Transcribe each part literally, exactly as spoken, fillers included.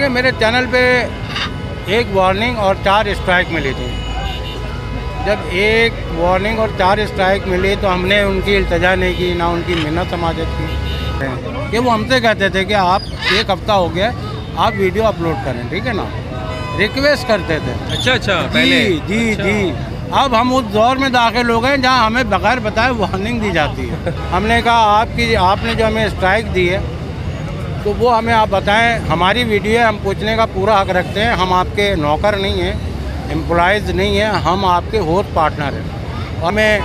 देखिए मेरे चैनल पे एक वार्निंग और चार स्ट्राइक मिली थी। जब एक वार्निंग और चार स्ट्राइक मिली तो हमने उनकी इल्तजा नहीं की, ना उनकी मिन्नत समाजत की। कि वो हमसे कहते थे कि आप एक हफ्ता हो गया आप वीडियो अपलोड करें, ठीक है ना, रिक्वेस्ट करते थे। अच्छा अच्छा जी पहले जी अच्छा। जी अब हम उस दौर में दाखिल हो गए जहाँ हमें बगैर बताए वार्निंग दी जाती है। हमने कहा आपकी आपने जो हमें स्ट्राइक दी है तो वो हमें आप बताएं, हमारी वीडियो है, हम पूछने का पूरा हक रखते हैं। हम आपके नौकर नहीं हैं, एम्प्लॉयज़ नहीं हैं, हम आपके होस्ट पार्टनर हैं। हमें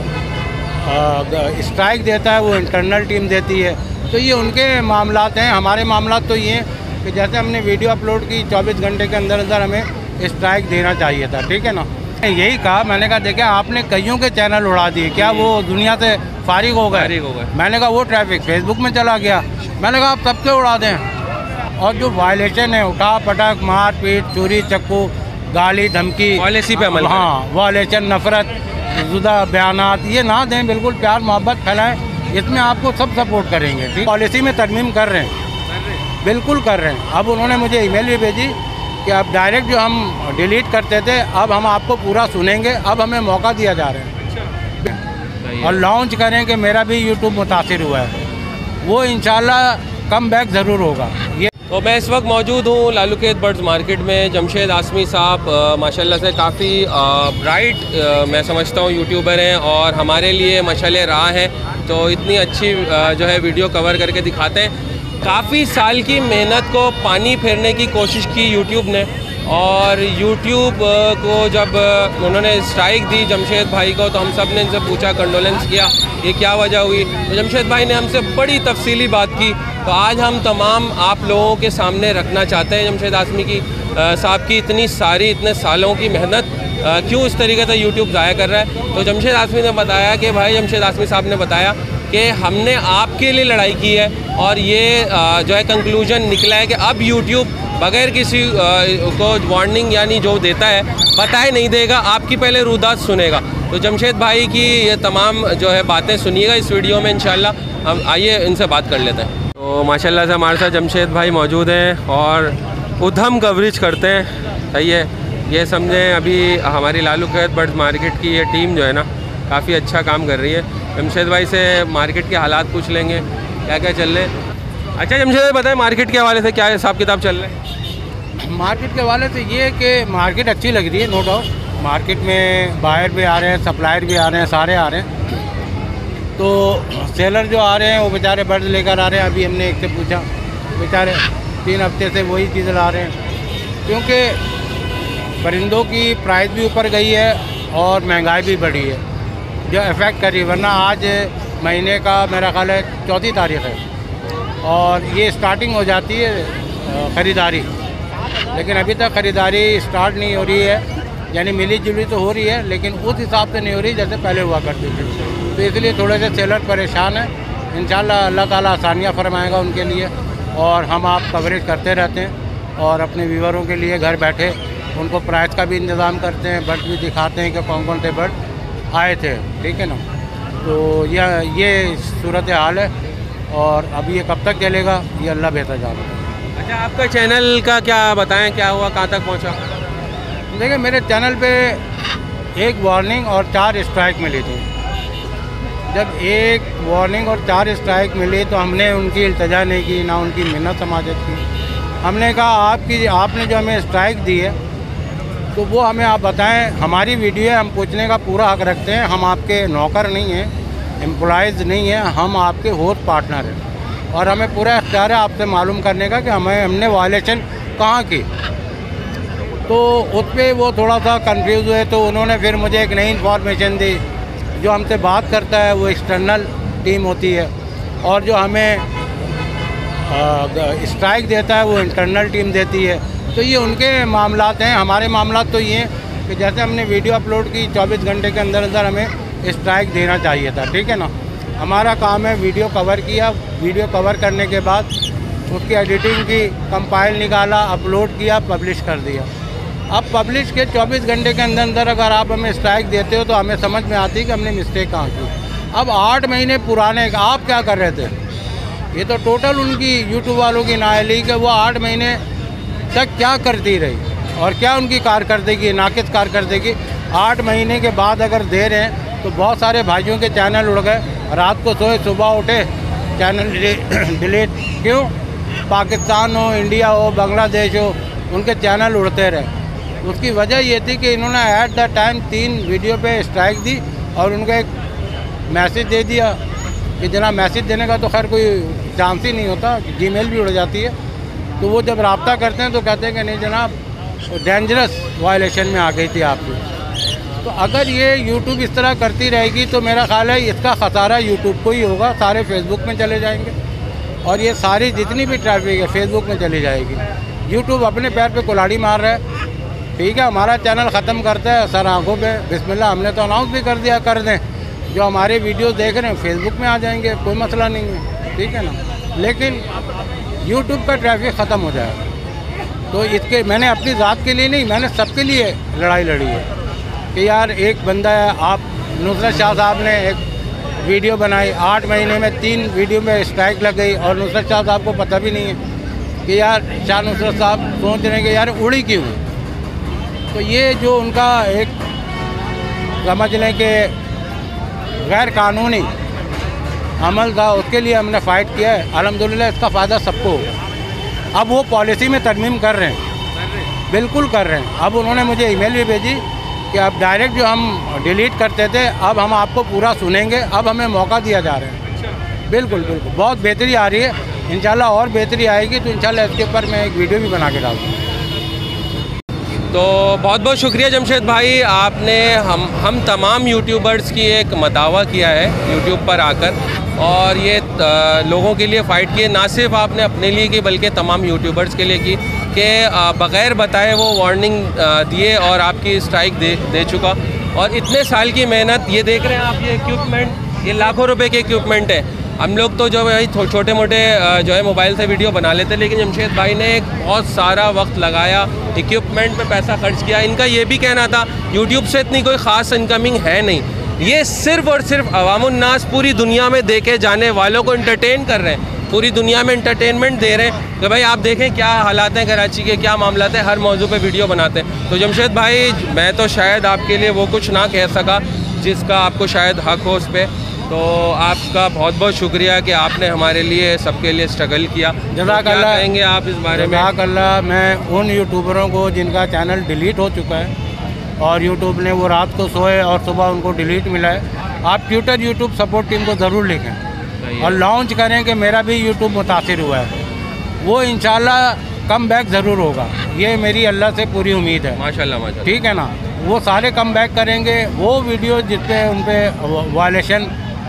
स्ट्राइक देता है वो इंटरनल टीम देती है, तो ये उनके मामलात हैं। हमारे मामलात तो ये हैं कि जैसे हमने वीडियो अपलोड की चौबीस घंटे के अंदर अंदर हमें स्ट्राइक देना चाहिए था, ठीक है ना। यही कहा, मैंने कहा देखिए आपने कईयों के चैनल उड़ा दिए, क्या वो दुनिया से फारिग हो गए? हो गए। मैंने कहा वो ट्रैफिक फेसबुक में चला गया। मैंने कहा आप सबके उड़ा दें। और जो वायलेशन है, उठा पटक, मार पीट, चोरी चक्कू, गाली धमकी, पॉलिसी पे अमल हाँ वायलेशन, नफरत, जुदा बयानात ये ना दें, बिल्कुल प्यार मोहब्बत फैलाएं, इसमें आपको सब सपोर्ट करेंगे। ठीक, पॉलिसी में तरमीम कर रहे हैं, बिल्कुल कर रहे हैं। अब उन्होंने मुझे ईमेल भी भेजी कि अब डायरेक्ट जो हम डिलीट करते थे अब हम आपको पूरा सुनेंगे, अब हमें मौका दिया जा रहा है और लॉन्च करें कि मेरा भी यूट्यूब मुतासिर हुआ है, वो इंशाल्लाह कम बैक ज़रूर होगा। ये तो मैं इस वक्त मौजूद हूँ लालूखेत बर्ड्स मार्केट में। जमशेद आसमी साहब माशाल्लाह से काफ़ी ब्राइट मैं समझता हूँ यूट्यूबर हैं और हमारे लिए मशाले राह हैं, तो इतनी अच्छी आ, जो है वीडियो कवर करके दिखाते हैं। काफ़ी साल की मेहनत को पानी फेरने की कोशिश की यूट्यूब ने, और यूट्यूब को जब उन्होंने स्ट्राइक दी जमशेद भाई को तो हम सब ने इनसे पूछा, कंडोलेंस किया, ये क्या वजह हुई। तो जमशेद भाई ने हमसे बड़ी तफसीली बात की, तो आज हम तमाम आप लोगों के सामने रखना चाहते हैं जमशेद आसमी की साहब की इतनी सारी इतने सालों की मेहनत क्यों इस तरीके से यूट्यूब ज़ाया कर रहा है। तो जमशेद आसमी ने बताया कि भाई जमशेद आसमी साहब ने बताया कि हमने आपके लिए लड़ाई की है और ये जो है कंक्लूजन निकला है कि अब यूट्यूब बगैर किसी को वार्निंग यानी जो देता है बताए नहीं देगा, आपकी पहले रुदात सुनेगा। तो जमशेद भाई की ये तमाम जो है बातें सुनिएगा इस वीडियो में इंशाल्लाह। हम आइए इनसे बात कर लेते हैं। तो माशाल्लाह से हमारे साथ जमशेद भाई मौजूद हैं और उधम कवरेज करते हैं, सही है। ये समझें अभी हमारी लालूखेत बर्ड्स मार्केट की ये टीम जो है ना काफ़ी अच्छा काम कर रही है। जमशेद भाई से मार्केट के हालात पूछ लेंगे, क्या क्या चल रहे हैं। अच्छा जमशेद भाई बताएं मार्केट के हवाले से क्या हिसाब किताब चल रहा है? मार्केट के हवाले से ये कि मार्केट अच्छी लग रही है, नो डाउट। मार्केट में बायर भी आ रहे हैं, सप्लायर भी आ रहे हैं, सारे आ रहे हैं। तो सेलर जो आ रहे हैं वो बेचारे बर्ड्स लेकर आ रहे हैं। अभी हमने एक से पूछा, बेचारे तीन हफ्ते से वही चीज़ ला रहे हैं, क्योंकि परिंदों की प्राइस भी ऊपर गई है और महंगाई भी बढ़ी है जो इफ़ेक्ट कर रही है। वरना आज महीने का मेरा ख्याल है चौथी तारीख़ है और ये स्टार्टिंग हो जाती है ख़रीदारी, लेकिन अभी तक ख़रीदारी स्टार्ट नहीं हो रही है, यानी मिली जुली तो हो रही है लेकिन उस हिसाब से नहीं हो रही जैसे पहले हुआ करती थी। तो इसलिए थोड़े से सेलर परेशान हैं। इंशाल्लाह अल्लाह ताला आसानियाँ फरमाएगा उनके लिए, और हम आप कवरेज करते रहते हैं और अपने व्यूवरों के लिए घर बैठे उनको प्राइस का भी इंतज़ाम करते हैं, बर्ड भी दिखाते हैं कि कौन कौन से बर्ड आए थे, ठीक है ना। तो यह ये सूरत हाल है और अभी ये कब तक चलेगा ये अल्लाह बेहतर जानता है। अच्छा आपका चैनल का क्या बताएं, क्या हुआ, कहाँ तक पहुँचा? देखिए मेरे चैनल पे एक वार्निंग और चार स्ट्राइक मिली थी। जब एक वार्निंग और चार स्ट्राइक मिली तो हमने उनकी इल्तजा नहीं की, ना उनकी मिन्नत समाजत की। हमने कहा आपकी आपने जो हमें स्ट्राइक दी है तो वो हमें आप बताएं, हमारी वीडियो है, हम पूछने का पूरा हक रखते हैं। हम आपके नौकर नहीं हैं, एम्प्लॉयज़ नहीं हैं, हम आपके होस्ट पार्टनर हैं और हमें पूरा इख्तियार है आपसे मालूम करने का कि हमें हमने वायलेशन कहाँ की। तो उस पर वो थोड़ा सा कंफ्यूज हुए, तो उन्होंने फिर मुझे एक नई इन्फॉर्मेशन दी। जो हमसे बात करता है वो एक्सटर्नल टीम होती है और जो हमें स्ट्राइक देता है वो इंटरनल टीम देती है। तो ये उनके मामलात हैं। हमारे मामलात तो ये हैं कि जैसे हमने वीडियो अपलोड की चौबीस घंटे के अंदर अंदर हमें स्ट्राइक देना चाहिए था, ठीक है ना। हमारा काम है वीडियो कवर किया, वीडियो कवर करने के बाद उसकी एडिटिंग की, कंपाइल निकाला, अपलोड किया, पब्लिश कर दिया। अब पब्लिश के चौबीस घंटे के अंदर अंदर अगर आप हमें स्ट्राइक देते हो तो हमें समझ में आती है कि हमने मिस्टेक कहाँ की। अब आठ महीने पुराने आप क्या कर रहे थे, ये तो टोटल उनकी यूट्यूब वालों की नाअहली कि वो आठ महीने तक क्या करती रही और क्या उनकी कारकर्दगी, नाकिस कारकर्दगी। आठ महीने के बाद अगर दे रहे हैं तो बहुत सारे भाइयों के चैनल उड़ गए, रात को सोए सुबह उठे चैनल डिलीट। क्यों? पाकिस्तान हो, इंडिया हो, बांग्लादेश हो, उनके चैनल उड़ते रहे। उसकी वजह ये थी कि इन्होंने एट द टाइम तीन वीडियो पे स्ट्राइक दी और उनको एक मैसेज दे दिया कि जनाब मैसेज देने का तो खैर कोई चांस ही नहीं होता, जीमेल भी उड़ जाती है। तो वो जब रब्ता करते हैं तो कहते हैं कि नहीं जनाब डेंजरस वायलेशन में आ गई थी आपकी। तो अगर ये यूट्यूब इस तरह करती रहेगी तो मेरा ख्याल है इसका खसारा यूट्यूब को ही होगा, सारे फेसबुक में चले जाएंगे और ये सारी जितनी भी ट्रैफिक है फेसबुक में चली जाएगी। यूट्यूब अपने पैर पे कुल्हाड़ी मार रहा है। ठीक है, हमारा चैनल ख़त्म करता है सर आंखों पे, बिस्मिल्लाह, हमने तो अनाउंस भी कर दिया, कर दें। जो हमारे वीडियोस देख रहे हैं फेसबुक में आ जाएंगे, कोई मसला नहीं है, ठीक है ना। लेकिन यूट्यूब का ट्रैफिक ख़त्म हो जाएगा। तो इसके मैंने अपनी ज़ात के लिए नहीं, मैंने सबके लिए लड़ाई लड़ी है कि यार एक बंदा है, आप नुसरत शाह साहब ने एक वीडियो बनाई, आठ महीने में तीन वीडियो में स्ट्राइक लग गई और नुसरत शाह साहब को पता भी नहीं है कि यार शाह नुसरत साहब सोच रहे हैं कि यार उड़ी क्यों। तो ये जो उनका एक समझ लें कि गैर कानूनी अमल था, उसके लिए हमने फ़ाइट किया है। अल्हम्दुलिल्लाह इसका फ़ायदा सबको होगा। अब वो पॉलिसी में तरमीम कर रहे हैं, बिल्कुल कर रहे हैं। अब उन्होंने मुझे ईमेल भी भेजी कि अब डायरेक्ट जो हम डिलीट करते थे अब हम आपको पूरा सुनेंगे, अब हमें मौका दिया जा रहा है। बिल्कुल बिल्कुल बहुत बेहतरी आ रही है, इंशाल्लाह और बेहतरी आएगी तो इंशाल्लाह इसके ऊपर मैं एक वीडियो भी बना के डालूँगा। तो बहुत बहुत शुक्रिया जमशेद भाई, आपने हम हम तमाम यूट्यूबर्स की एक मदावा किया है यूट्यूब पर आकर और ये त, लोगों के लिए फ़ाइट की, ना सिर्फ आपने अपने लिए की बल्कि तमाम यूट्यूबर्स के लिए की कि बग़ैर बताए वो वार्निंग दिए और आपकी स्ट्राइक दे दे चुका। और इतने साल की मेहनत, ये देख रहे हैं आप, ये इक्विपमेंट, ये लाखों रुपए के इक्विपमेंट है। हम लोग तो जो है छोटे मोटे जो है मोबाइल से वीडियो बना लेते, लेकिन जमशेद भाई ने एक बहुत सारा वक्त लगाया, इक्विपमेंट पे पैसा खर्च किया। इनका ये भी कहना था यूट्यूब से इतनी कोई ख़ास इनकमिंग है नहीं, ये सिर्फ़ और सिर्फ अवामुन्नास पूरी दुनिया में देखे जाने वालों को इंटरटेन कर रहे हैं, पूरी दुनिया में इंटरटेनमेंट दे रहे हैं कि भाई आप देखें क्या हालात हैं कराची के, क्या मामला है, हर मौजू पे वीडियो बनाते हैं। तो जमशेद भाई मैं तो शायद आपके लिए वो कुछ ना कह सका जिसका आपको शायद हक हो उस पर। तो आपका बहुत बहुत शुक्रिया कि आपने हमारे लिए सबके लिए स्ट्रगल किया। जज़ाकल्लाह कहेंगे आप इस बारे में? जज़ाकल्लाह। मैं उन यूट्यूबरों को जिनका चैनल डिलीट हो चुका है और यूट्यूब ने वो रात को सोए और सुबह उनको डिलीट मिला है, आप ट्विटर यूट्यूब सपोर्ट टीम को ज़रूर लिखें और लॉन्च करें कि मेरा भी यूट्यूब मुतासिर हुआ है। वो इंशाल्लाह कम बैक ज़रूर होगा, ये मेरी अल्लाह से पूरी उम्मीद है। माशाल्लाह माशाल्लाह, ठीक है ना। वो सारे कम बैक करेंगे। वो वीडियो जिस पे उन पर वायलेशन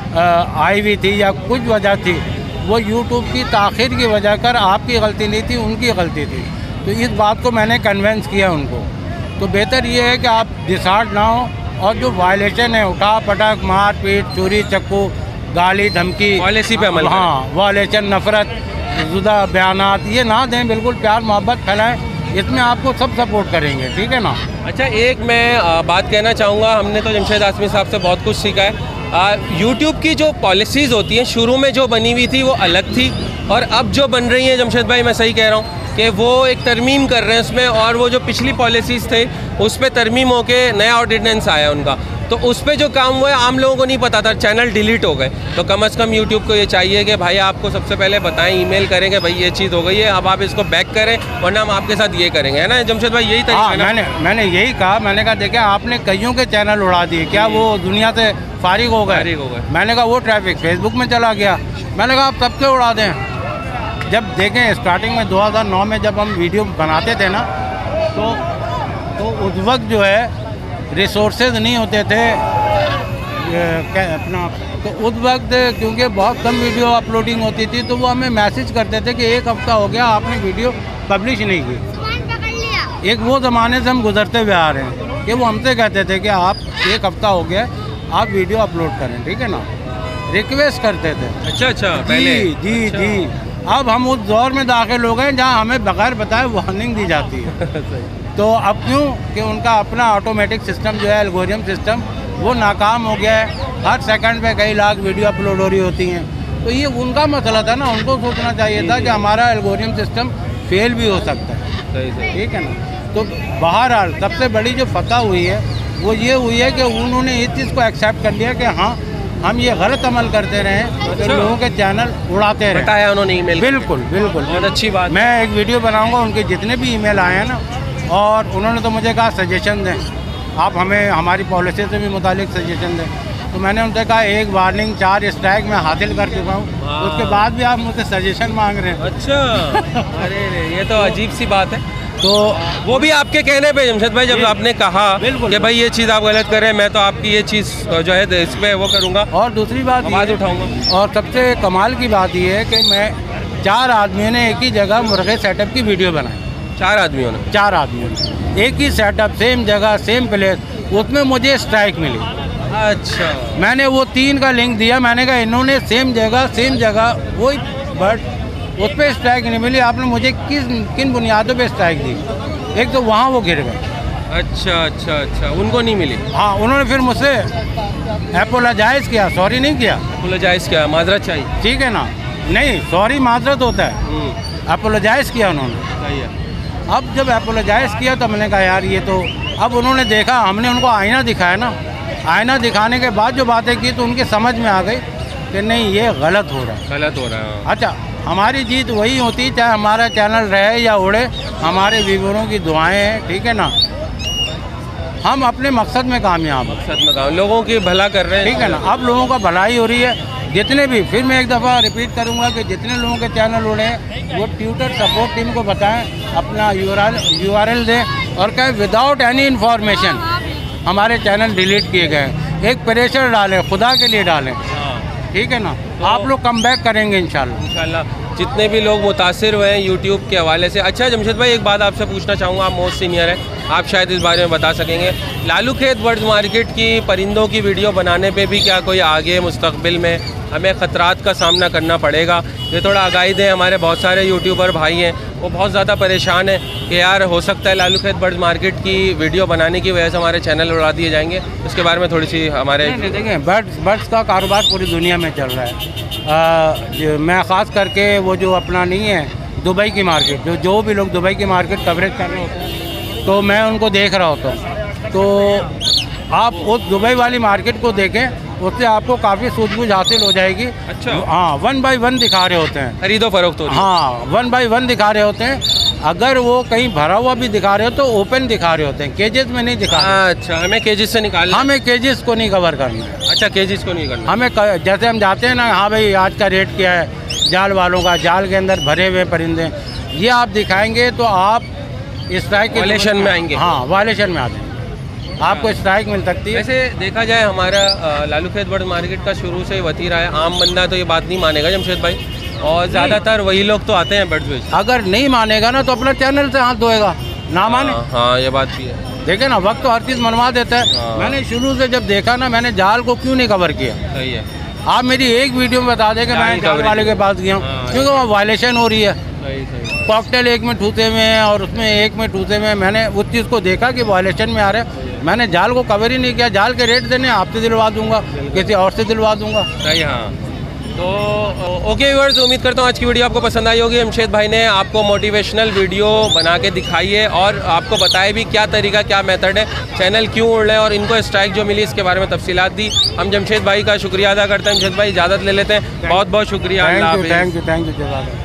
आई हुई थी या कुछ वजह थी, वो यूट्यूब की ताख़ीर की वजह कर आपकी गलती नहीं थी, उनकी गलती थी। तो इस बात को मैंने कन्वेंस किया उनको। तो बेहतर ये है कि आप डिसहार्ट ना हो और जो वायलेशन है, उठा पटक, मार पीट, चोरी चक्कू, गाली धमकी, पॉलिसी पे अमल, हाँ वायलेशन, नफ़रत, जुदा बयानात ये ना दें। बिल्कुल प्यार मोहब्बत फैलाएँ, इसमें आपको सब सपोर्ट करेंगे। ठीक है ना। अच्छा, एक मैं आ, बात कहना चाहूँगा, हमने तो जमशेद आसमी साहब से बहुत कुछ सीखा है। यूट्यूब की जो पॉलिसीज़ होती हैं शुरू में जो बनी हुई थी वो अलग थी और अब जो बन रही हैं जमशेद भाई मैं सही कह रहा हूँ कि वो एक तरमीम कर रहे हैं उसमें, और वो जो पिछली पॉलिसीज़ थे उस पर तरमीम होके नया ऑर्डिनेंस आया उनका, तो उस पर जो काम हुआ है आम लोगों को नहीं पता था, चैनल डिलीट हो गए। तो कम अज़ कम यूट्यूब को ये चाहिए कि भाई आपको सबसे पहले बताएं, ईमेल करें कि भाई ये चीज़ हो गई है, अब आप इसको बैक करें वरना हम आपके साथ ये करेंगे, है ना जमशेद भाई? यही तरीका है ना? मैंने मैंने यही कहा, मैंने कहा देखें आपने कईयों के चैनल उड़ा दिए, क्या वो दुनिया से फारिग हो गए? फारिग हो गए। मैंने कहा वो ट्रैफिक फेसबुक में चला गया। मैंने कहा आप सबके उड़ा दें। जब देखें स्टार्टिंग में दो हज़ार नौ में जब हम वीडियो बनाते थे ना, तो तो उस वक्त जो है रिसोर्सेज नहीं होते थे अपना, तो उस वक्त क्योंकि बहुत कम वीडियो अपलोडिंग होती थी तो वो हमें मैसेज करते थे कि एक हफ़्ता हो गया आपने वीडियो पब्लिश नहीं की। एक वो ज़माने से हम गुजरते हुए आ रहे हैं कि वो हमसे कहते थे कि आप एक हफ़्ता हो गया आप वीडियो अपलोड करें, ठीक है ना, रिक्वेस्ट करते थे। अच्छा अच्छा, जी पहले जी अच्छा। जी। अब हम उस दौर में दाखिल हो गए जहाँ हमें बगैर बताए वार्निंग दी जाती है। तो अब क्यों कि उनका अपना ऑटोमेटिक सिस्टम जो है, एल्गोरिथम सिस्टम, वो नाकाम हो गया है। हर सेकंड पे कई लाख वीडियो अपलोड हो रही होती हैं। तो ये उनका मसला था ना, उनको सोचना चाहिए था कि हमारा एल्गोरिथम सिस्टम फेल भी हो सकता है। सही सही। ठीक है ना। तो बहरहाल सबसे बड़ी जो फतह हुई है वो ये हुई है कि उन्होंने इस चीज़ को एक्सेप्ट कर लिया कि हाँ हम ये गलत अमल करते रहे अच्छा। तो लोगों के चैनल उड़ाते रहे। बताया उन्होंने ईमेल। बिल्कुल बिल्कुल बहुत अच्छी बात। मैं एक वीडियो बनाऊंगा, उनके जितने भी ईमेल आए हैं ना, और उन्होंने तो मुझे कहा सजेशन दें, आप हमें हमारी पॉलिसी से भी मुतालिक सजेशन दें। तो मैंने उनसे कहा एक वार्निंग चार स्ट्राइक मैं हासिल कर चुका हूँ, उसके बाद भी आप मुझसे सजेशन मांग रहे हैं। अच्छा अरे रे, ये तो अजीब सी बात है। तो वो भी आपके कहने पे जमशेद भाई, जब आपने कहा बिल्कुल। कि भाई ये चीज़ आप गलत कर रहे हैं, मैं तो आपकी ये चीज़ जो है इस पे वो करूँगा और दूसरी बात आवाज़ ये- उठाऊंगा। और सबसे कमाल की बात ये है कि मैं चार आदमियों ने एक ही जगह मुर्गे सेटअप की वीडियो बनाई। चार आदमियों ने? चार आदमियों ने एक ही सेटअप, सेम जगह, सेम प्लेस, उसमें मुझे स्ट्राइक मिली। अच्छा। मैंने वो तीन का लिंक दिया, मैंने कहा इन्होंने सेम जगह सेम जगह वही, बट उस पर स्ट्राइक नहीं मिली। आपने मुझे किस किन बुनियादों पे स्ट्राइक दी? एक तो वहाँ वो गिर गए। अच्छा अच्छा अच्छा, उनको नहीं मिली? हाँ, उन्होंने फिर मुझसे अपोलोजाइज किया, सॉरी नहीं किया। अपोलोजाइज किया, माजरत चाहिए। ठीक है ना, नहीं सॉरी माजरत होता है, हम्म, अपोलोजाइज किया उन्होंने। सही है। अब जब अपोलोजाइज किया तो मैंने कहा यार ये तो, अब उन्होंने देखा, हमने उनको आईना दिखाया ना, आईना दिखाने के बाद जो बातें की तो उनके समझ में आ गई कि नहीं ये गलत हो रहा है। गलत हो रहा है। अच्छा, हमारी जीत वही होती चाहे हमारा चैनल रहे या उड़े, हमारे व्यूअरों की दुआएं हैं। ठीक है ना, हम अपने मकसद में कामयाब हैं। मकसद में काम, लोगों की भला कर रहे हैं। ठीक है ना, अब लोगों का भलाई हो रही है। जितने भी, फिर मैं एक दफ़ा रिपीट करूंगा कि जितने लोगों के चैनल उड़े हैं वो ट्विटर सपोर्ट टीम को बताएं, अपना यू आर एल दें और कहें विदाउट एनी इन्फॉर्मेशन हमारे चैनल डिलीट किए गए। एक प्रेशर डालें, खुदा के लिए डालें। हाँ, ठीक है ना, आप लोग कम बैक करेंगे इंशाल्लाह। इंशाल्लाह जितने भी लोग मुतासिर हुए हैं यूट्यूब के हवाले से। अच्छा जमशेद भाई, एक बात आपसे पूछना चाहूँगा, आप मोस्ट सीनियर हैं, आप शायद इस बारे में बता सकेंगे। लालू खेत बर्ड्स मार्केट की परिंदों की वीडियो बनाने पे भी क्या कोई आगे मुस्तकबिल में हमें ख़तरात का सामना करना पड़ेगा? ये थोड़ा आगाही दें। हमारे बहुत सारे यूट्यूबर भाई हैं, वो बहुत ज़्यादा परेशान हैं कि यार हो सकता है लालू खेत बर्ड्स मार्केट की वीडियो बनाने की वजह से हमारे चैनल उड़ा दिए जाएंगे। उसके बारे में थोड़ी सी हमारे। देखें, बर्ड्स बर्ड्स का कारोबार पूरी दुनिया में चल रहा है। आ, जो मैं ख़ास करके वो जो अपना नहीं है दुबई की मार्केट, जो जो भी लोग दुबई की मार्केट कवरेज कर रहे होते हैं तो मैं उनको देख रहा होता हूँ। तो आप उस दुबई वाली मार्केट को देखें, उससे आपको काफ़ी सूझबूझ हासिल हो जाएगी। अच्छा। हाँ, वन बाई वन दिखा रहे होते हैं। खरीदो फरोख्त हो रही है। हाँ, वन बाई वन दिखा रहे होते हैं। अगर वो कहीं भरा हुआ भी दिखा रहे हो तो ओपन दिखा रहे होते हैं, केजेस में नहीं दिखा रहे। अच्छा, हमें केजेस से निकालना। हमें केजेस को नहीं कवर करना है। अच्छा, केजेस को नहीं करना। हमें क- जैसे हम जाते हैं ना, हाँ भाई आज का रेट क्या है, जाल वालों का, जाल के अंदर भरे हुए परिंदे, ये आप दिखाएंगे तो आप स्ट्राइक के वायलेशन में आएंगे। हाँ, वायलेशन में आते हैं, आपको स्ट्राइक मिल सकती है। वैसे देखा जाए हमारा अ, लालू खेत बर्ड मार्केट का शुरू से ही वतीरा है। आम बंदा तो ये बात नहीं मानेगा जमशेद भाई, और ज़्यादातर वही लोग तो आते हैं बर्ड्स बेच। अगर नहीं मानेगा ना तो अपना चैनल से हाथ धोएगा, ना माने। हाँ, हाँ, ये बात भी है। देखे ना, वक्त तो हर चीज़ मनवा देता है। हाँ। मैंने शुरू से जब देखा ना, मैंने जाल को क्यों नहीं कवर किया। सही है। आप मेरी एक वीडियो में बता दें कि जाल मैं जाल coverage। वाले के पास गया हूँ, हाँ। क्योंकि वहाँ वायलेशन हो रही है। सही सही। कॉकटेल एक में ठूसे में है और उसमें एक में ठूसे में, मैंने उस चीज़ को देखा कि वायलेशन में आ रहा है। मैंने जाल को कवर ही नहीं किया। जाल के रेट देने आपसे दिलवा दूंगा, किसी और से दिलवा दूंगा। सही, हाँ। तो ओके व्यूअर्स, उम्मीद करता हूँ आज की वीडियो आपको पसंद आई होगी। जमशेद भाई ने आपको मोटिवेशनल वीडियो बना के दिखाई है और आपको बताया भी क्या तरीका, क्या मेथड है, चैनल क्यों उड़ रहे हैं और इनको स्ट्राइक जो मिली इसके बारे में तफसीलात दी। हम जमशेद भाई का शुक्रिया अदा करते हैं। जमशेद भाई इजाज़त ले लेते हैं। बहुत बहुत शुक्रिया। Thank you, thank you, thank you.